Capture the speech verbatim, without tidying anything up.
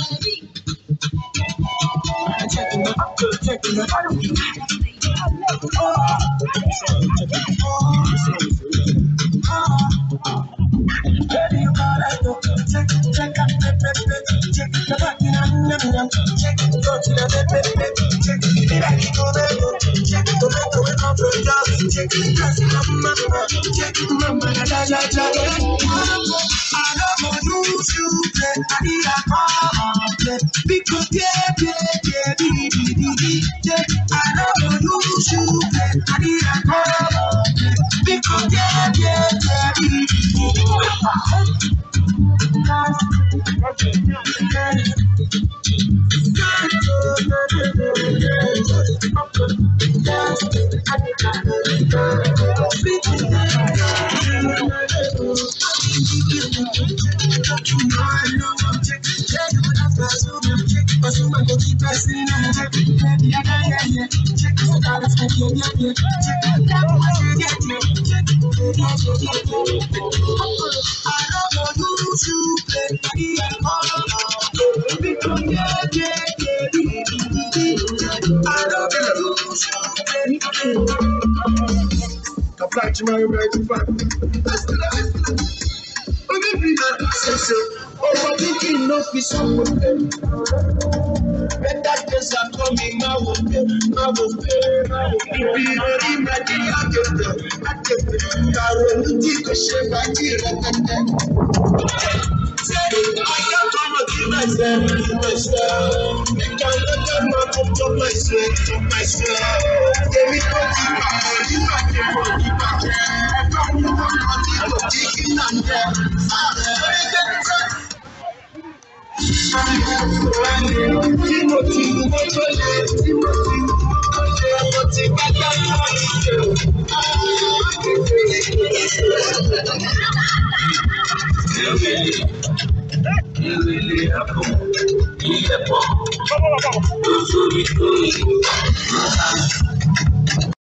Overthinking no be someone. Better days are coming, my will pay, my will pay, my will pay. If you don't imagine, I get them, I get them. I will take a shame, I get them. I can't come and give myself, myself. I can't let them up to myself, to myself. Give me twenty pounds, you might get money back. I can't move on, I'm taking on them. Timothy,